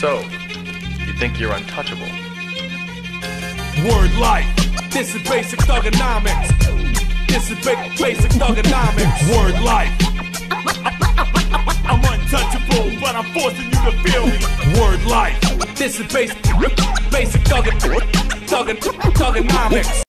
So, you think you're untouchable? Word life. This is basic thugonomics. This is basic thugonomics. Word life. I'm untouchable, but I'm forcing you to feel me. Word life. This is basic thugonomics.